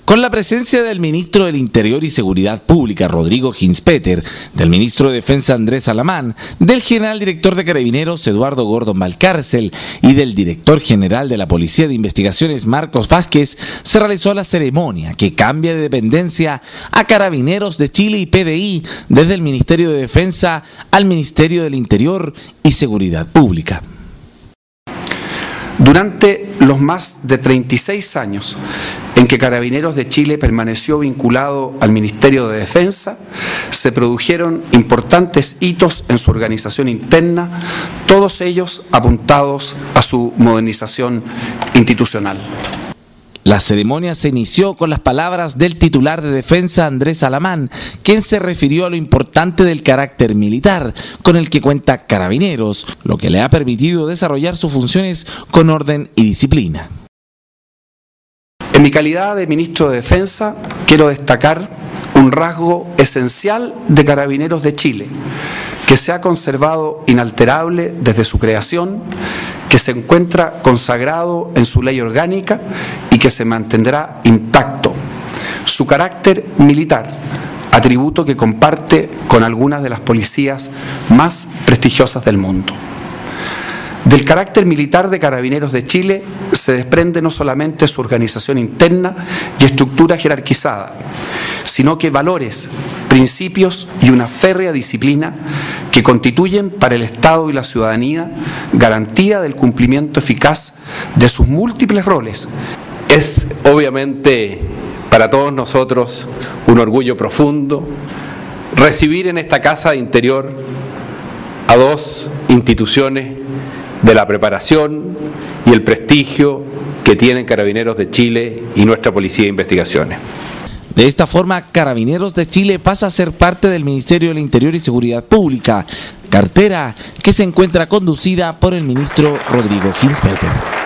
Con la presencia del ministro del Interior y Seguridad Pública, Rodrigo Ginspeter, del ministro de Defensa, Andrés Alamán, del general director de Carabineros, Eduardo Gordon Valcárcel, y del director general de la Policía de Investigaciones, Marcos Vázquez, se realizó la ceremonia que cambia de dependencia a Carabineros de Chile y PDI desde el Ministerio de Defensa al Ministerio del Interior y Seguridad Pública. Durante los más de 36 años en que Carabineros de Chile permaneció vinculado al Ministerio de Defensa, se produjeron importantes hitos en su organización interna, todos ellos apuntados a su modernización institucional. La ceremonia se inició con las palabras del titular de Defensa, Andrés Alamán, quien se refirió a lo importante del carácter militar con el que cuenta Carabineros, lo que le ha permitido desarrollar sus funciones con orden y disciplina. En mi calidad de ministro de Defensa, quiero destacar un rasgo esencial de Carabineros de Chile, que se ha conservado inalterable desde su creación, que se encuentra consagrado en su ley orgánica y que se mantendrá intacto: su carácter militar, atributo que comparte con algunas de las policías más prestigiosas del mundo. Del carácter militar de Carabineros de Chile se desprende no solamente su organización interna y estructura jerarquizada, sino que valores, principios y una férrea disciplina que constituyen para el Estado y la ciudadanía garantía del cumplimiento eficaz de sus múltiples roles. Es obviamente para todos nosotros un orgullo profundo recibir en esta Casa de Interior a dos instituciones de la preparación y el prestigio que tienen Carabineros de Chile y nuestra Policía de Investigaciones. De esta forma, Carabineros de Chile pasa a ser parte del Ministerio del Interior y Seguridad Pública, cartera que se encuentra conducida por el ministro Rodrigo Ginspeter.